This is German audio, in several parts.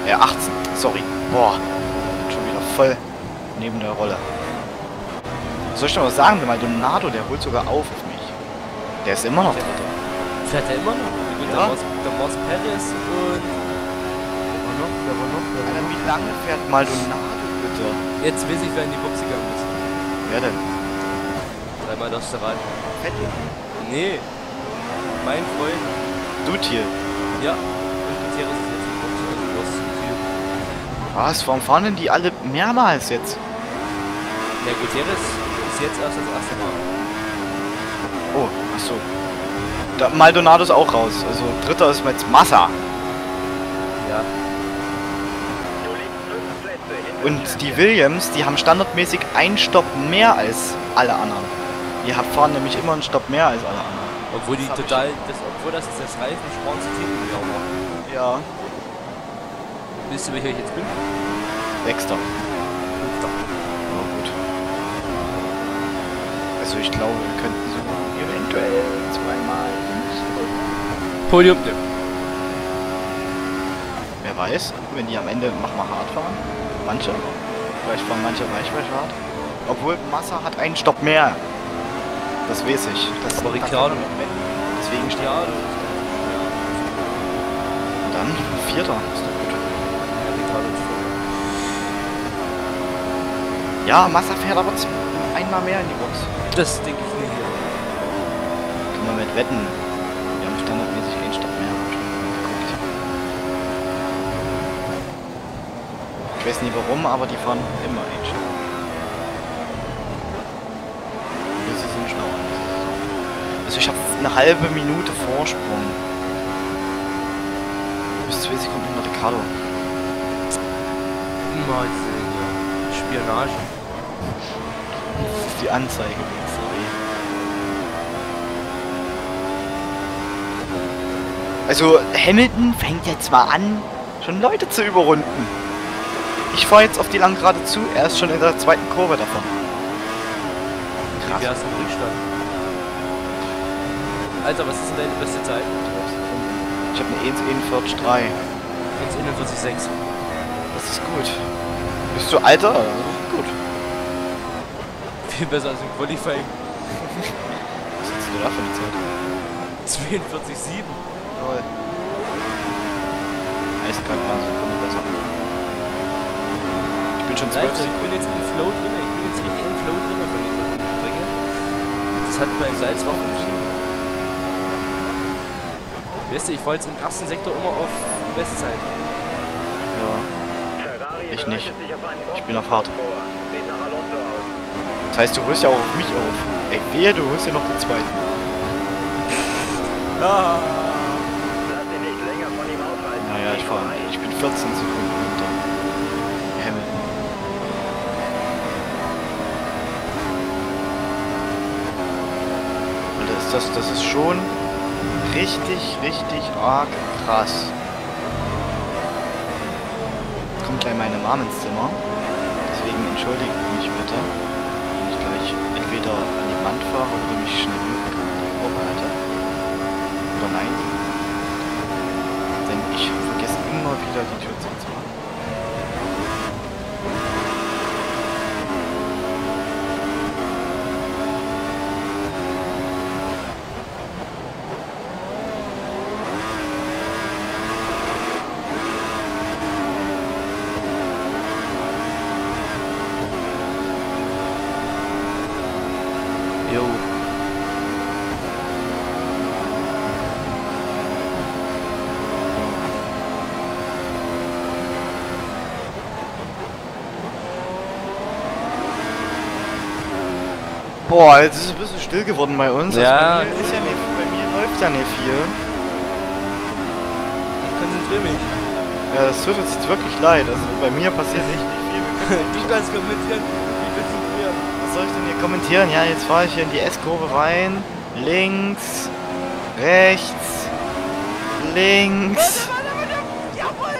18, sorry. Boah, schon wieder voll neben der Rolle. Was soll ich noch was sagen? Der Maldonado, der holt sogar auf mich. Der ist immer noch Dritter. Fährt er immer noch? Gut, Ja. Der Mos Perez und... Wer war noch? Alter, wie lange fährt Maldonado bitte? Jetzt weiß ich, wer in die Box gegangen ist. Wer denn? Dreimal darfst du raten. Vettel. Nee. Mein Freund. Du Tier. Ja. Und Gutierrez ist jetzt in die Box. Also du hast viel. Was? Warum fahren denn die alle mehrmals jetzt? Der Gutierrez ist jetzt erst das erste Mal. Oh, achso. Maldonado ist auch raus. Also Dritter ist jetzt Massa. Ja. Und die Williams, die haben standardmäßig einen Stopp mehr als alle anderen. Die fahren nämlich immer einen Stopp mehr als alle anderen. Obwohl die total, obwohl das Reifen spornste Team auch war. Ja. Wisst ihr, welcher ich jetzt bin? Sechster. Fünfter. Oh, gut. Also ich glaube, wir könnten sogar eventuell zweimal. Podium. Ja. Wer weiß, wenn die am Ende mach mal hart fahren. Manche. Vielleicht fahren manche Weichweich hart. Obwohl Massa hat einen Stopp mehr. Das weiß ich. Das Aber Ricciardo. Deswegen steht Ja, Und dann Vierter. Ist doch gut. Ja, Massa fährt aber einmal mehr in die Box. das denke ich nicht. Können wir mit wetten. Wir haben standardmäßig einen Stopp mehr. Hab ich schon mal geguckt. Ich weiß nicht warum, aber die fahren immer einen Stopp. Wir sind schlau. Also ich habe eine halbe Minute Vorsprung. Bis 2 Sekunden hinter Ricardo. Mal sehen, ja. Spionage. Das ist die Anzeige. Sorry. Also Hamilton fängt jetzt mal an, schon Leute zu überrunden. Ich fahre jetzt auf die Langgerade zu, er ist schon in der zweiten Kurve davon. Krass. Wie hast du im Rückstand? Alter, was ist denn deine beste Zeit? Ich habe eine 1,41,3. 1,41,6. Das ist gut. Bist du Alter? Gut. Viel besser als im Qualifying. Was hast du da für eine Zeit? 42,7. Toll. Eiskalt war eine Sekunde besser. Ich bin schon 12 Alter, ich bin jetzt im Flow drin. Ich bin jetzt richtig im Flow drin von dieser Strecke. Das hat beim Salz auch entschieden. Weißt du, ich war jetzt im ersten Sektor immer auf Bestzeit. Ja. Ich nicht. Ich bin auf hart. Das heißt, du holst ja auch auf mich auf. Ey, wehe, du holst ja noch den zweiten. Ah. Naja, ich bin 14 Sekunden hinter Hamilton. Und das ist schon richtig arg krass. Jetzt kommt gleich meine Mom ins Zimmer. Deswegen entschuldigt mich bitte, wenn ich gleich entweder an die Wand fahre oder mich schnell vorbereite. Oder nein. Denn ich vergesse immer wieder die Tür zuzumachen. Jo. Boah, jetzt ist es ein bisschen still geworden bei uns. Ja. Also bei mir läuft ja nicht viel. Ich konzentriere mich. Ja, das tut uns jetzt wirklich leid. Also bei mir passiert echt nicht viel. Wir können Du kannst kommentieren. Ich konzentrieren. Was soll ich denn hier kommentieren? Ja, jetzt fahre ich hier in die S-Kurve rein. Links, rechts, links. Jawohl!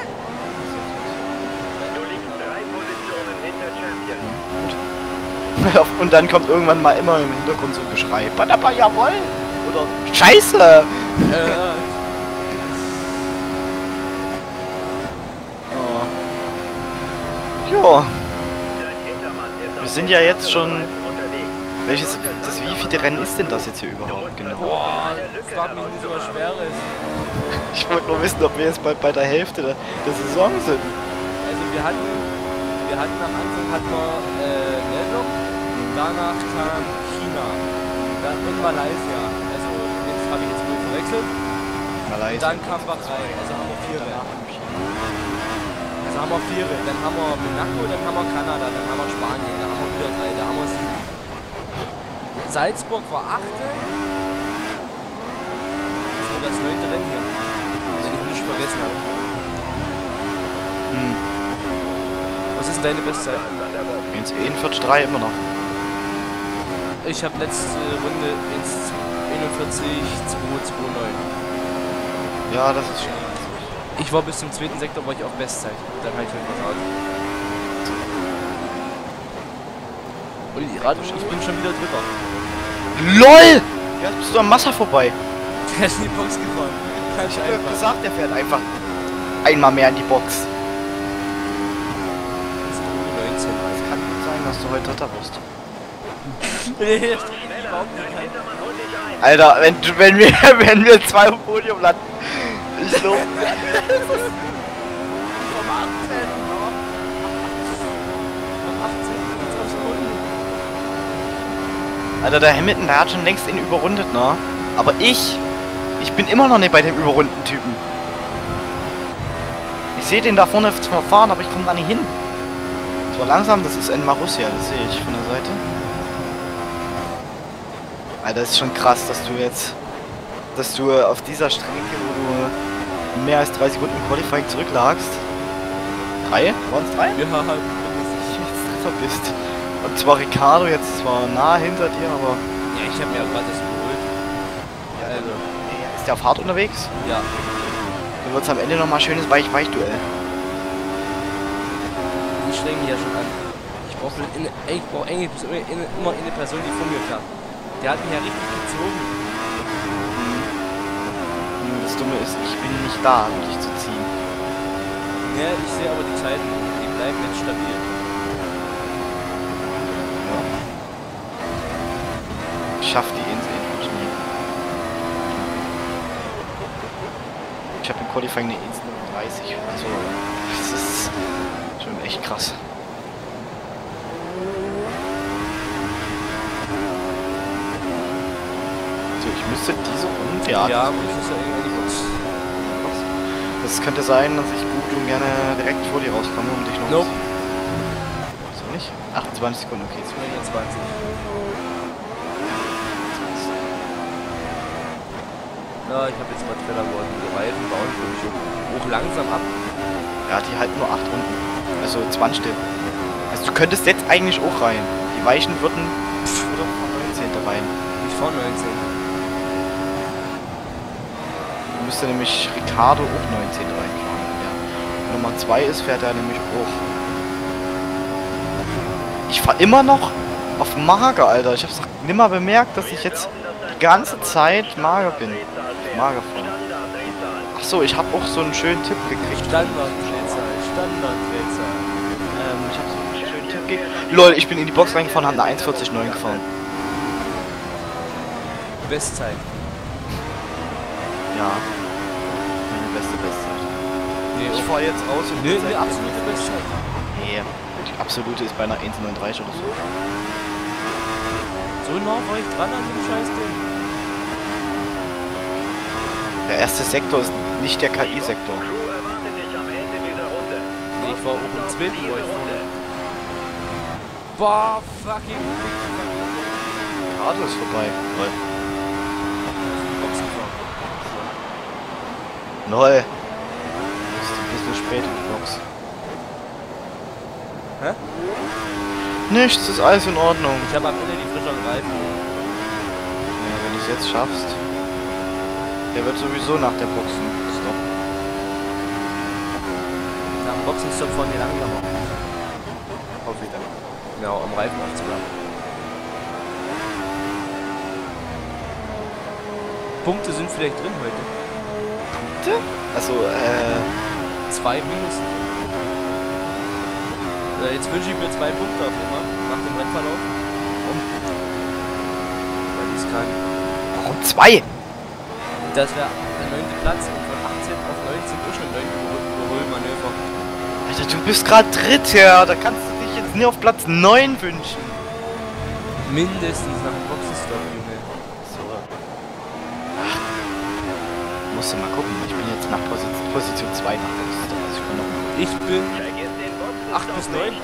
Und dann kommt irgendwann mal immer im Hintergrund so ein Geschrei. Badaba, jawohl! Oder Scheiße! Oh. Ja. Wir sind ja jetzt schon... wievielte Rennen ist denn das jetzt hier überhaupt genau? Boah, frag mich nicht, was schwer ist. Ich wollte nur wissen, ob wir jetzt bald bei der Hälfte der Saison sind. Also wir hatten am Anfang Melbourne, danach kam China, dann und Malaysia. Also jetzt habe ich jetzt wohl verwechselt. Malaysia. Und dann kam Bahrain, also haben wir 4 Rennen. Also haben wir 4 Rennen, dann haben wir Monaco, dann haben wir Kanada, dann haben wir Spanien, dann haben wir wieder 3, da haben wir 7. Salzburg war 8. Das war das 9. Rennen hier. Also ich nicht vergessen habe. Was ist denn deine Bestzeit? 1,41,3 immer noch. Ich habe letzte Runde 1,41,229. Ja, das ist schon. Ich war bis zum 2. Sektor war ich auf Bestzeit. Dann halt was aus. Und ich bin schon wieder Dritter. LOL! Jetzt bist du am Massa vorbei. Der ist in die Box gefahren. Ich hab ja gesagt, der fährt einfach einmal mehr in die Box. Das ist 19. Es kann gut sein, dass du heute Dritter wirst. Nee, überhaupt nicht. Alter, wenn wir 2 im Podium landen. Ich glaube. Alter, der Hamilton, der hat schon längst ihn überrundet, ne? Aber ich bin immer noch nicht bei dem überrundeten Typen. Ich sehe den da vorne zwar fahren, aber ich komme da nicht hin. Zwar langsam, das ist ein Marussia, das sehe ich von der Seite. Alter, das ist schon krass, dass du auf dieser Strecke, wo du mehr als 3 Sekunden im Qualifying zurücklagst. 3? Waren es 3? Ja, halt. Dritter bist. Und zwar Ricardo jetzt zwar nah hinter dir, aber... Ja, ich habe mir gerade das geholt. Ja, also. Ist der auf hart unterwegs? Ja. Dann wird es am Ende nochmal schönes Weich-Weich-Duell. Ich streng mich ja schon an. Ich brauche immer eine Person, die vor mir fährt. Der hat mich ja richtig gezogen. Das Dumme ist, ich bin nicht da, um dich zu ziehen. Ja, ich sehe aber die Zeiten. Die bleiben jetzt stabil. Ich schaff die Insel einfach nie. Ich habe im Qualifying eine Insel 30. Also, das ist schon echt krass. So, ich müsste diese Runde... Ja, ich muss ja irgendwie die Box. Das könnte sein, dass ich gut und gerne direkt vor dir rauskomme, um dich noch... Nope. So nicht? 28 Sekunden, okay. 29. Ja, ich habe jetzt mal Fehler geworden. Die Reifen bauen schon hoch langsam ab. Ja, die halten nur 8 Runden. Also 20. Also du könntest jetzt eigentlich auch rein. Die Weichen würden oder vor 19. rein. Nicht vor 19. Du müsste nämlich Ricardo auch 19 reinfahren. Ja. Wenn Nummer 2 ist, fährt er nämlich auch. Ich fahre immer noch auf mager, Alter. Ich hab's doch nimmer bemerkt, dass ich jetzt die ganze Zeit mager bin. Mager fahren. Ach so, ich habe auch so einen schönen Tipp gekriegt. Standard-Drehzahl. Ich habe so einen schönen Tipp gekriegt. Lol, ich bin in die Box reingefahren, habe eine 1,49 gefahren. Bestzeit. Ja. Meine beste Bestzeit. Nee, Ich fahre jetzt raus und... nee, eine absolute Bestzeit. Nee, die absolute ist bei einer 1,39 oder so. So nah war ich dran an dem Scheißding. Der erste Sektor ist nicht der KI-Sektor. Nee, ich war auch im 2. wo ich vorne. Boah, fucking. Karte ist vorbei. Lol. Du bist ein bisschen spät in die Box. Hä? Nichts, ist alles in Ordnung. Ich habe am Ende die frischeren Reifen. Ja, wenn du es jetzt schaffst. Der wird sowieso nach der Boxenstopp. Nach dem Boxenstopp fahren die langsamer. Hoffe ich dann. Genau, am Reifen aufzubleiben. Punkte sind vielleicht drin heute. Punkte? Also, 2 mindestens. Jetzt wünsche ich mir 2 Punkte auf immer nach dem Rennverlauf. Weil ich es kann. Warum 2? Das wäre der 9. Platz und von 18 auf 19 ist schon ein Überholmanöver. Alter, du bist gerade Dritter. Da kannst du dich jetzt nie auf Platz 9 wünschen. Mindestens nach dem Boxenstopp, Junge. So. Ach. Musst du mal gucken. Ich bin jetzt nach Position 2 nach Boxenstopp. Also ich kann noch mal. Ich bin 8 bis 9.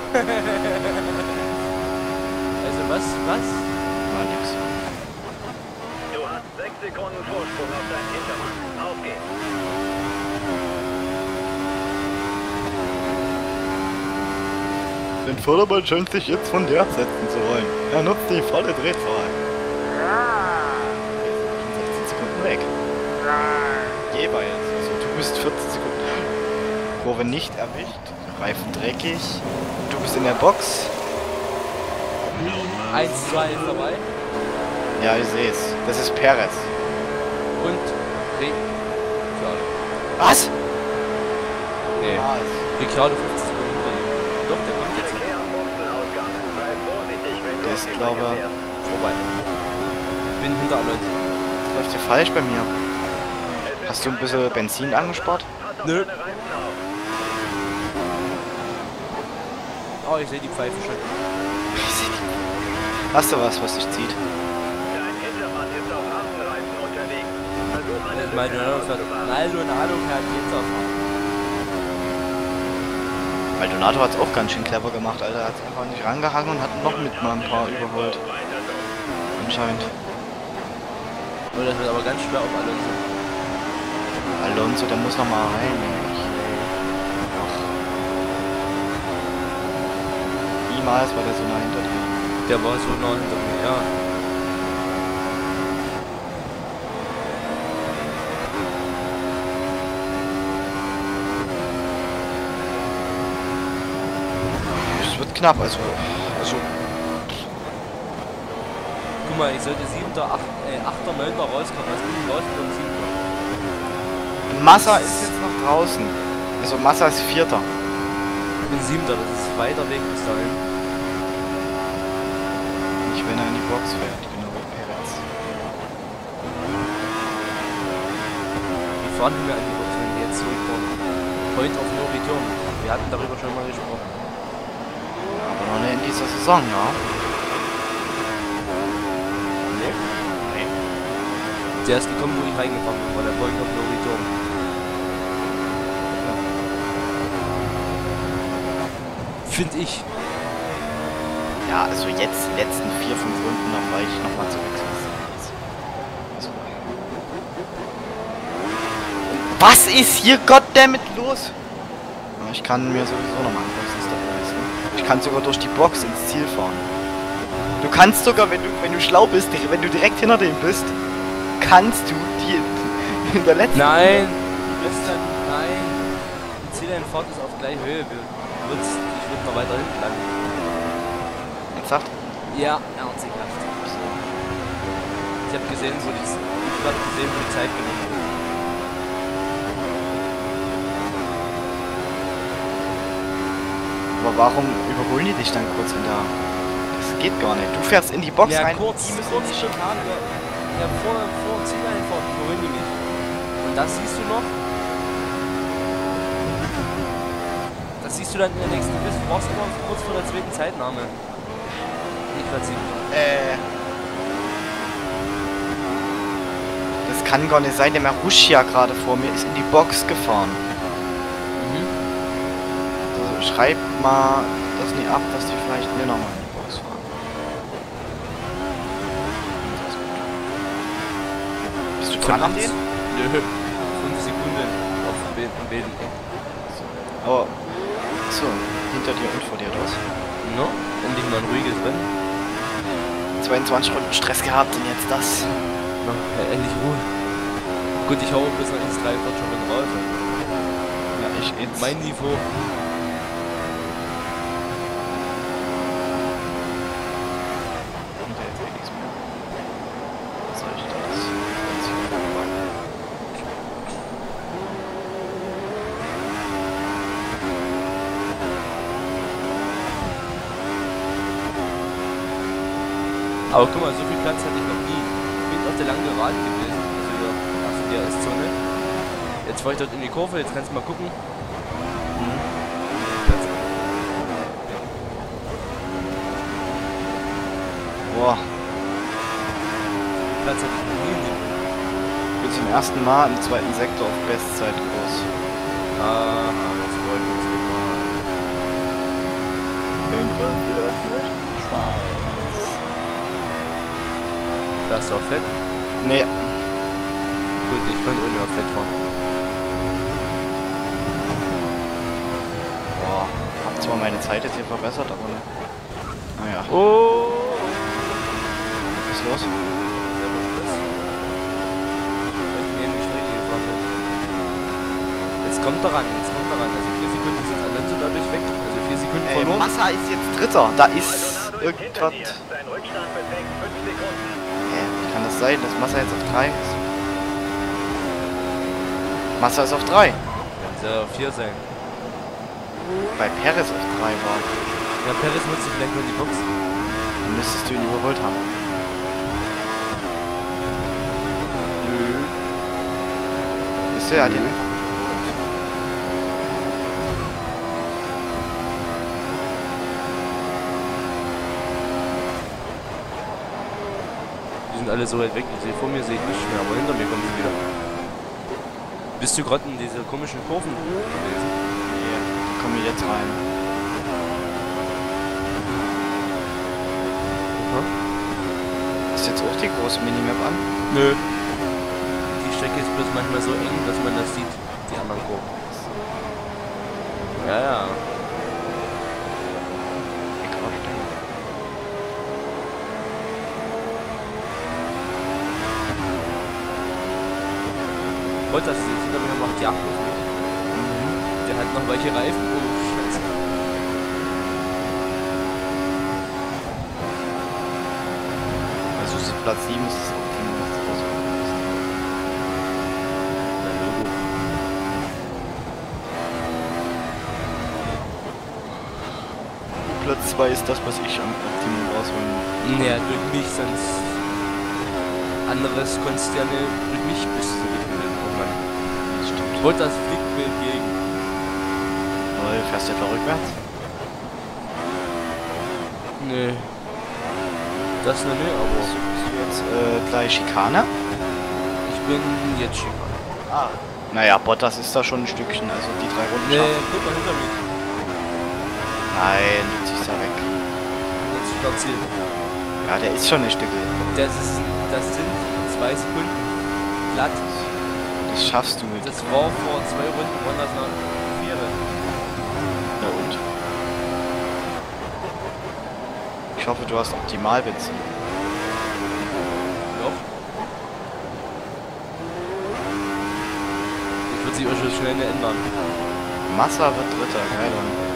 Also was? Mal nix. Du hast 6 Sekunden Vorsprung auf deinen Hintermann. Auf geht's. Den Vordermann scheint sich jetzt von der setzen zu wollen. Er nutzt die volle Drehzahl. 16 Sekunden weg. Jeweils. Also du bist 14 Sekunden. Kurve nicht erwischt. Reifen dreckig. Du bist in der Box. 1, 2 ist dabei. Ja, ich sehe es. Das ist Perez. Und Was? Nee. Ricciardo 50 Sekunden hinter ihm. Doch, der kommt jetzt. Der ist, glaube ich, Vorbei. Bin hinter Alonso. läuft ja falsch bei mir. Hast du ein bisschen Benzin angespart? Nö. Oh, ich sehe die Pfeife schon. Hast du was dich zieht? Maldonado fährt jetzt auf. Maldonado hat es auch ganz schön clever gemacht, Alter. Er hat einfach nicht rangehangen und hat noch mit mal ein paar überholt. Anscheinend. Oh, das wird aber ganz schwer auf Alonso. Alonso, der muss noch mal rein. Niemals war der so nah hinter dir. Der war so nah hinter mir, ja. Es wird knapp, also. Guck mal, ich sollte 7., 8., 9. rauskommen. Was ist denn rausgekommen? 7. Massa ist jetzt noch draußen. Also Massa ist 4. Ich bin 7., das ist weiter Weg bis dahin. Nicht wenn er in die Box fährt, genau wie Perez. Wie fahren wir an die Box, wenn wir jetzt zurückkommen? Point of no return. Wir hatten darüber schon mal gesprochen. Aber noch nicht in dieser Saison, ja. Der ist gekommen, wo ich reingefahren bin, war der Point of no return. Finde ich. Ja, also jetzt die letzten 4, 5 Runden noch war ich nochmal zurück. Also. Was ist hier goddammit los? Ja, ich kann mir sowieso nochmal einen Boxenstopp leisten. Ich kann sogar durch die Box ins Ziel fahren. Du kannst sogar, wenn du schlau bist, wenn du direkt hinter dem bist, kannst du die in der letzten Nein! Du bist dann. Nein! Die Zieleinfahrt ist auf gleicher Höhe. Ich würde noch weiter hinten landen. Ernsthaft? Ja, ernsthaft. Ich habe gesehen, wo die Zeit genommen wird. Aber warum überholen die dich dann kurz in der... Das geht gar nicht. Du fährst in die Box Ja, rein. kurz total. Ja, vor Zieleinfahrt überholen die mich. Und das siehst du noch. Das siehst du dann in der nächsten Piste. Du brauchst immer kurz vor der zweiten Zeitnahme. Das kann gar nicht sein, der Marussia gerade vor mir ist in die Box gefahren. Also schreib mal das nicht ab, dass die vielleicht mir nochmal in die Box fahren. Bist du dran an den? Nö. 5 Sekunden auf dem Beten. Aber, so, hinter dir und vor dir los. No, endlich mal ein ruhiges Rennen. 22 Runden Stress gehabt und jetzt das. Ja, endlich Ruhe. Gut, ich hau bis nach X3 schon mit raus. Ja, ich jetzt. Mein Niveau. Was soll ich das? Aber guck mal, so viel Platz hatte ich noch nie. Ich bin auf der langen Gerade gewesen. Also hier auf der S-Zone. Jetzt fahre ich dort in die Kurve, jetzt kannst du mal gucken. Platz. Boah, Platz hatte ich noch nie. ich bin zum ersten Mal im zweiten Sektor auf Bestzeitkurs. Ah, das wollen wir uns mal. Da ist doch fett. Nee, Gut, ich könnte ohne auf fett fahren. boah, hab zwar meine Zeit jetzt hier verbessert, aber naja, Oh! was ist los? Jetzt kommt daran, jetzt kommt daran. Also 4 Sekunden sind Alonso dadurch weg. Also 4 Sekunden Ey, verloren. Massa ist jetzt Dritter, da ist Maldonado ist hinter irgendwas. dir. Dein Rückstand beträgt 5 Sekunden. Wie kann das sein, dass Massa jetzt auf 3 ist? Massa ist auf 3, Dann soll er auf 4 sein. weil Perez auf 3 war. Ja, Perez nutzt vielleicht nur die Box. Dann müsstest du ihn überholt haben. Nö. Wisst ihr, er hat ihn einfach Die sind alle so weit weg. Ich sehe vor mir sehe ich nicht mehr, aber hinter mir kommen sie wieder. Bist du gerade in diese komischen Kurven gewesen? hier. Komm ich jetzt rein. Ist jetzt auch die große Minimap an? Nö. Die Strecke ist bloß manchmal so eng, dass man das sieht, die anderen Kurven. Ja, ja. Ich glaub, stimmt. Bottas ist jetzt hinter mir, macht die 8 auf mich. Der hat noch welche Reifen. Oh, scheiße. Also so Platz 7 ist das Optimum, was du rausgekommen Na, Logo. ist. Platz 2 ist das, was ich am Optimum rausholen. Ja, durch mich, sonst anderes konntest du ja nicht, durch mich bist du nicht mit irgendwann. Das stimmt. Bottas fliegt mir entgegen. Weil fährst du etwa rückwärts? Nee. Das noch nicht, aber Bist du jetzt gleich Schikane? ich bin jetzt schick. Ah. Naja, Bottas ist da schon ein Stückchen, also die 3 Runden Nee, schaffen. guck mal hinter mich. Nein, du ziehst ja weg. Jetzt platziert. Ja, der ist schon ein Stück. Das sind 2 Sekunden glatt. Das schaffst du mit. Das war vor 2 Runden, waren das noch 4. Ja und? Ich hoffe, du hast Optimalbenzin. Doch. Das wird sich auch schon schnell ändern. Massa wird Dritter, geil.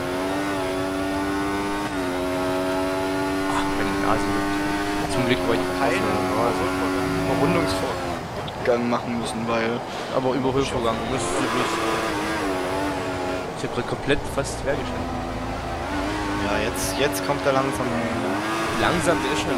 Ach, wenn die Nase liegt. Zum Glück war ich Überrundungsvorgang machen müssen, weil... aber Überholvorgang musst du bloß. Ich hab grad komplett fast hergestellt. Ja, jetzt kommt er langsam. Langsam, der ist schon.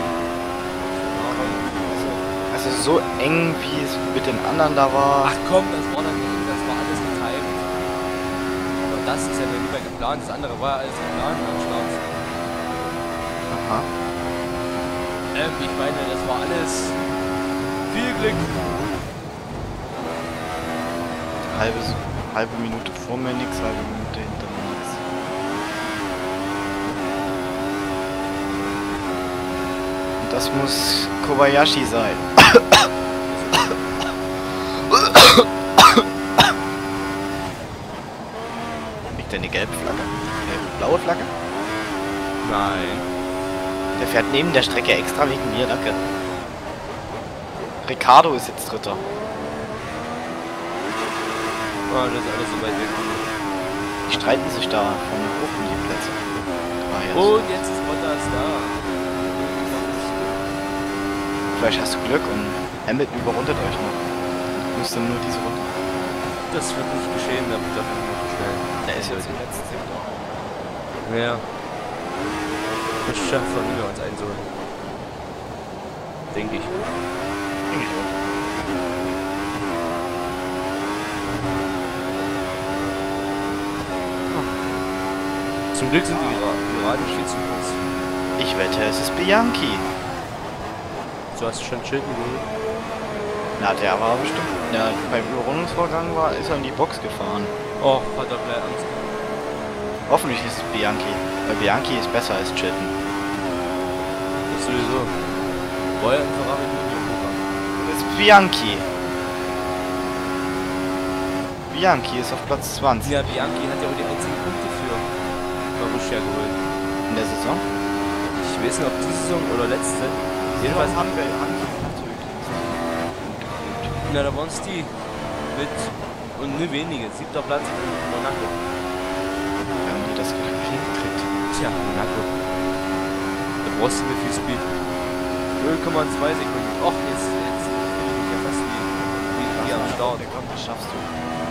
Also so eng, wie es mit den anderen da war. Ach komm, das war alles getimt. Aber das ist ja nicht mehr geplant, das andere war ja alles geplant am Start. Aha. Ich meine, das war alles viel Glück. Halbe Minute vor mir nix, halbe Minute hinter mir nix. Und das muss Kobayashi sein. Liegt da eine gelbe Flagge? Blaue Flagge? Nein. Der fährt neben der Strecke extra wegen mir, danke. Ricardo ist jetzt Dritter. Oh, das ist alles so weit weg. Die streiten sich da von hoch um die Plätze. Und jetzt ist Bottas da. Vielleicht hast du Glück und Hamilton überrundet euch noch. Du musst dann nur diese Runde. Das wird nicht geschehen, damit darf ich nicht schnell. Der ist jetzt im letzten Sektor. Ja. Das schafft von mir uns einzuholen. Denke ich. Denke ich auch. Zum Glück sind die Piraten viel zu groß. Ich wette, es ist Bianchi. So hast du schon Schilden geholt. Na, der war bestimmt. Ja, beim Überrundungsvorgang ist er in die Box gefahren. Oh, hat er gleich Angst. Hoffentlich ist es Bianchi. Weil Bianchi ist besser als Chilton. Das sowieso. War ja ein Ferrari mit dem Programm. Das ist Bianchi. Bianchi ist auf Platz 20 Ja, Bianchi hat ja auch die einzigen Punkte für Marussia geholt. in der Saison. Ich weiß nicht, ob diese Saison oder letzte. Jedenfalls haben wir Na, da waren es die mit und nur wenige. 7. Platz in Monaco. haben die das hingekriegt. Tja, Monaco. Da brauchst du mit viel Speed. 0,2 Sekunden. Och, jetzt fühle ich mich ja fast wie am Start. Komm, das schaffst du.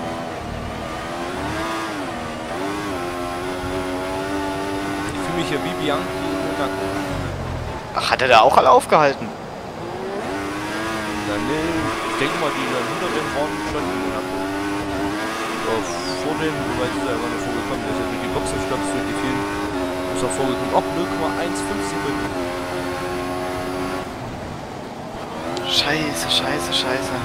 Ich fühle mich ja wie Bianchi in Monaco. Ach, hat er da auch alle aufgehalten? Na, nee, ich denke mal, die dann hinter dem waren schon in Monaco. Aber vor dem, wobei ist er ja gar nicht vorgekommen, der ist ja durch die Boxenstopps, durch die vielen, ist er vorgekommen. Auch 0,15 Sekunden. Scheiße, scheiße, scheiße.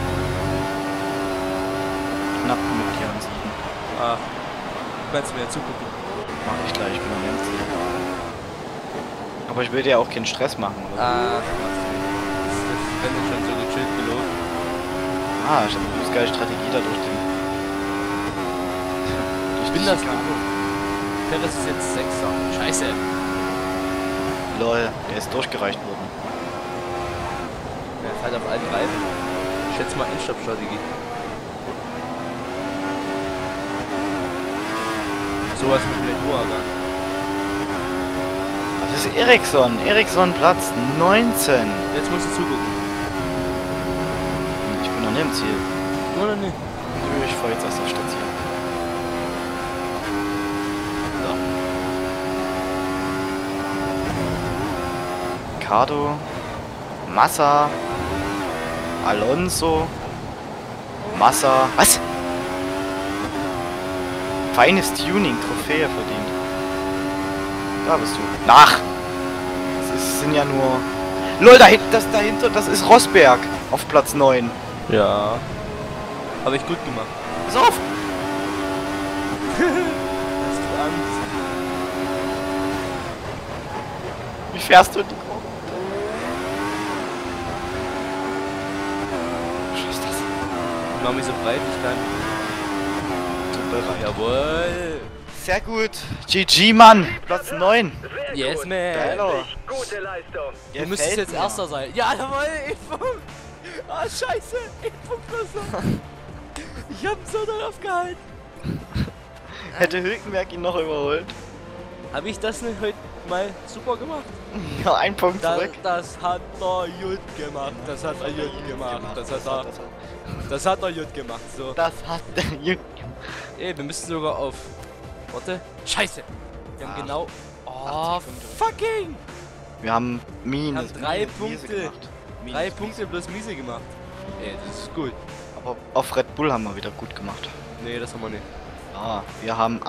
Knapp mit dir und Siegen. Ah, du kannst mir ja zugucken. Mach ich gleich, ich bin am Ende. Aber ich will dir auch keinen Stress machen, oder? Ah, das Rennen ist schon so gechillt gelaufen. Ah, ich hab eine übelst geile Strategie da durch den. Ich bin das gewohnt. Perez ist jetzt 6er. Scheiße. Lol, der ist durchgereicht worden. Er fährt auf allen Reifen. Ich schätze mal Endstopp-Strategie. Sowas mit der Uhrgang. Das ist Ericsson. Ericsson Platz 19. Jetzt musst du zugucken. Ich bin noch nicht im Ziel. Oder nicht? Nö, ich fahr jetzt erst auf Station. So. Ricardo. Massa. Alonso. Massa. Was? Feines Tuning, Trophäe verdient. Da bist du. Nach! Das sind ja nur... LOL, das dahinter, das ist Rosberg auf Platz 9. Ja. Habe ich gut gemacht. Pass auf! Hast du Angst? Wie fährst du in die Kurve? Scheiß das. Ich mach mich so breit, ich kann. Bereit. Jawohl. Sehr gut. GG, Mann. Platz 9. Sehr Yes, gut. man. Geilo. Gute Leistung. Du müsstest jetzt Erster sein. Ja, jawohl, 1 Punkt. Ah, scheiße. 1 Punkt besser. Ich hab so darauf gehalten. Hätte Hülkenberg ihn noch überholt. Habe ich das nicht heute mal super gemacht? Ja, 1 Punkt zurück. Das hat er gut gemacht. Das hat er gut gemacht. Das hat er gut gemacht. So. Das hat er gut. Ey, wir müssen sogar auf. Warte. Scheiße. Wir haben genau. Oh, 80 Punkte. fucking. Wir haben Wir Minus. haben 3 Miese Punkte. gemacht. 3 Punkte plus Miese gemacht. Ey, das ist gut. Aber auf Red Bull haben wir wieder gut gemacht. Nee, das haben wir nicht. Ah, wir haben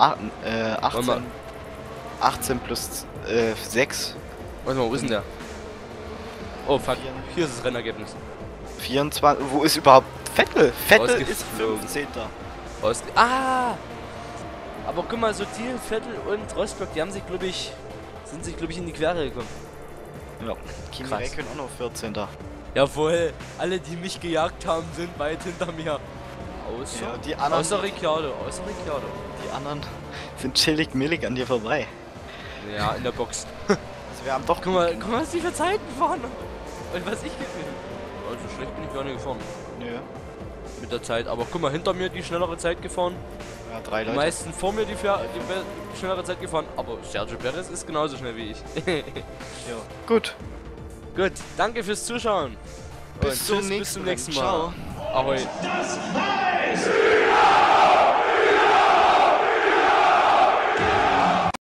18 plus 6. Warte mal, wo ist denn der? Oh, fuck. Hier ist das Rennergebnis. 24. Wo ist überhaupt Vettel? Vettel ist Ausgeflogen. 15. Ah! Aber guck mal, Sotil, Vettel und Rosberg, die haben sich, glaube ich, sind sich, glaube ich, in die Quere gekommen. Ja. Kimi Krass. Räikkönen auch noch 14. Jawohl, alle, die mich gejagt haben, sind weit hinter mir. Außer, Ja, die anderen- außer Ricciardo. Die anderen sind chillig millig an dir vorbei. Ja, in der Box. Also wir haben doch Guck mal, was die für Zeiten fahren. Und was ich gewinne. Also schlecht bin ich gar nicht gefahren. Nö. Mit der Zeit. Aber guck mal, hinter mir die schnellere Zeit gefahren. Ja, 3 Die Leute. meisten vor mir die schnellere Zeit gefahren. Aber Sergio Perez ist genauso schnell wie ich. Ja. Gut. Gut, danke fürs Zuschauen. Bis Und zum tschüss, bis zum nächsten nächsten Mal. Mal. Ahoi. Das weiß